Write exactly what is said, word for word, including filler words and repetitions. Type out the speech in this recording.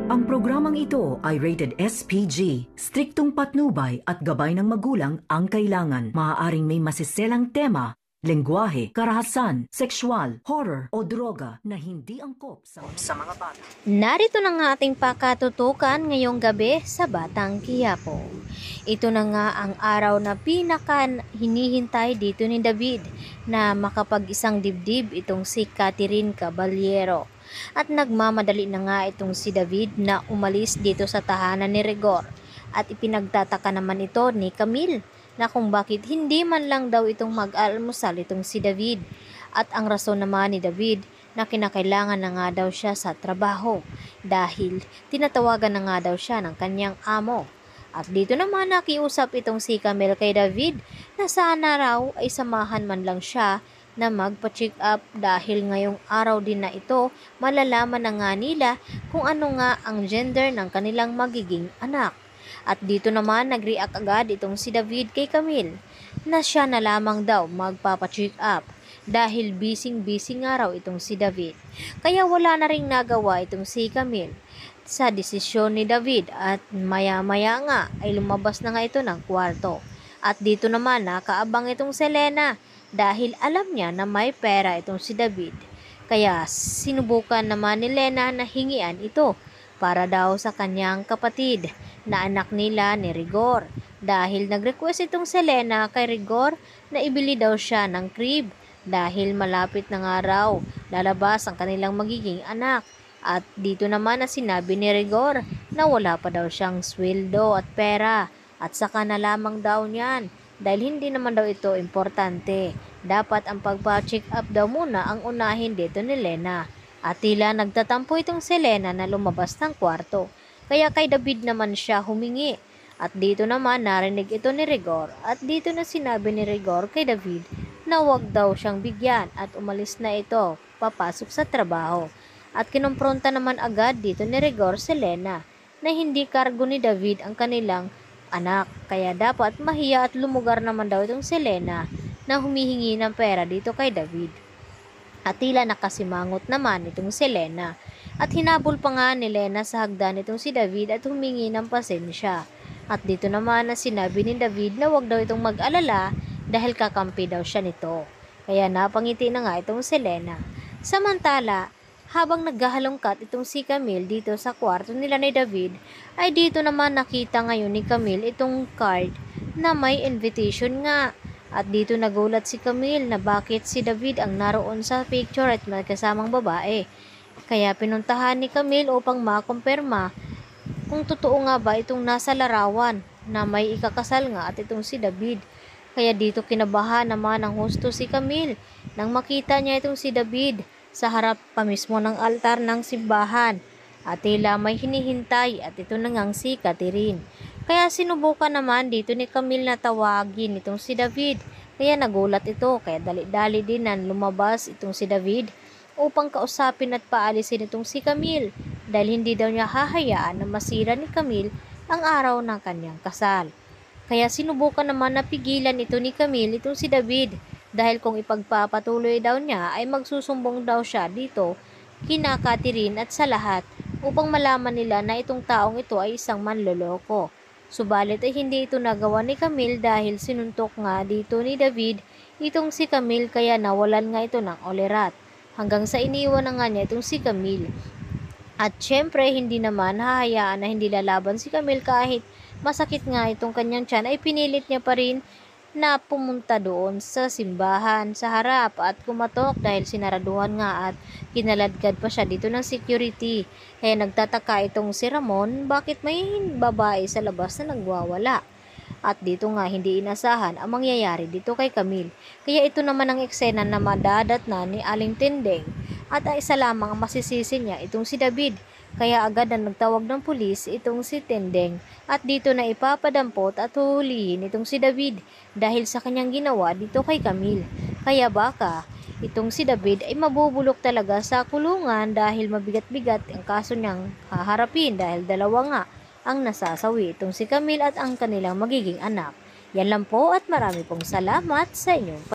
Ang programang ito ay rated S P G. Striktong patnubay at gabay ng magulang ang kailangan. Maaaring may masiselang tema, lengguwahe, karahasan, sexual, horror o droga na hindi angkop sa, sa mga bata. Narito na nga ating pakatutukan ngayong gabi sa Batang Quiapo. Ito na nga ang araw na pinaka hinihintay dito ni David na makapag-isang dibdib itong si Catherine Caballero. At nagmamadali na nga itong si David na umalis dito sa tahanan ni Rigor. At ipinagtataka naman ito ni Camille na kung bakit hindi man lang daw itong mag-almusal itong si David. At ang rason naman ni David na kinakailangan na nga daw siya sa trabaho dahil tinatawagan na nga daw siya ng kanyang amo. At dito naman nakiusap itong si Camille kay David na sana raw ay samahan man lang siya na magpa-check up dahil ngayong araw din na ito malalaman na nga nila kung ano nga ang gender ng kanilang magiging anak. At dito naman nag-react agad itong si David kay Camille na siya na lamang daw magpapa-check up dahil busy-busy nga raw itong si David. Kaya wala na ring nagawa itong si Camille sa desisyon ni David at maya-maya nga ay lumabas na nga ito ng kwarto. At dito naman nakaabang itong Selena dahil alam niya na may pera itong si David. Kaya sinubukan naman ni Lena na hingian ito para daw sa kanyang kapatid na anak nila ni Rigor. Dahil nag-request itong Selena kay Rigor na ibili daw siya ng crib dahil malapit na nga raw lalabas ang kanilang magiging anak. At dito naman na sinabi ni Rigor na wala pa daw siyang sweldo at pera at saka na lamang daw niyan. Dahil hindi naman daw ito importante. Dapat ang pagpa-check up daw muna ang unahin dito ni Lena. At tila nagtatampo itong Selena na lumabas ng kwarto. Kaya kay David naman siya humingi. At dito naman narinig ito ni Rigor. At dito na sinabi ni Rigor kay David na wag daw siyang bigyan at umalis na ito papasok sa trabaho. At kinumpronta naman agad dito ni Rigor Selena na hindi kargo ni David ang kanilang anak. Kaya dapat mahiya at lumugar naman daw itong Selena na humihingi ng pera dito kay David. At tila nakasimangot naman itong Selena. At hinabol pa nga ni Lena sa hagdan itong si David at humingi ng pasensya. At dito naman na sinabi ni David na wag daw itong mag-alala dahil kakampi daw siya nito. Kaya napangiti na nga itong Selena. Samantala, habang naghahalongkat itong si Camille dito sa kwarto nila ni David, ay dito naman nakita ngayon ni Camille itong card na may invitation nga. At dito nagulat si Camille na bakit si David ang naroon sa picture at may kasamang babae. Kaya pinuntahan ni Camille upang makumpirma kung totoo nga ba itong nasa larawan na may ikakasal nga at itong si David. Kaya dito kinabahan naman ang husto si Camille nang makita niya itong si David sa harap pa mismo ng altar ng simbahan. At tila may hinihintay at ito na ngang si Catherine. Kaya sinubukan naman dito ni Camille na tawagin itong si David. Kaya nagulat ito kaya dali-dali din na lumabas itong si David upang kausapin at paalisin itong si Camille. Dahil hindi daw niya hahayaan na masira ni Camille ang araw ng kanyang kasal. Kaya sinubukan naman na pigilan ito ni Camille itong si David. Dahil kung ipagpapatuloy daw niya ay magsusumbong daw siya dito kina Catherine at sa lahat upang malaman nila na itong taong ito ay isang manloloko. Subalit ay hindi ito nagawa ni Camille dahil sinuntok nga dito ni David itong si Camille kaya nawalan nga ito ng olerat. Hanggang sa iniwan na nga niya itong si Camille. At syempre hindi naman hahayaan na hindi lalaban si Camille kahit masakit nga itong kanyang tiyan ay pinilit niya pa rin na pumunta doon sa simbahan sa harap at kumatok dahil sinaraduhan nga at kinaladkad pa siya dito ng security. Kaya nagtataka itong si Ramon bakit may babae sa labas na nagwawala. At dito nga hindi inasahan ang mangyayari dito kay Camille. Kaya ito naman ang eksena na madadat na ni Aling Tindeng. At isa lamang ang masisisi niya itong si David. Kaya agad na nagtawag ng pulis itong si Tindeng at dito na ipapadampot at huhulihin itong si David dahil sa kanyang ginawa dito kay Camille. Kaya baka itong si David ay mabubulok talaga sa kulungan dahil mabigat-bigat ang kaso niyang haharapin dahil dalawa nga ang nasasawi itong si Camille at ang kanilang magiging anak. Yan lang po at marami pong salamat sa inyong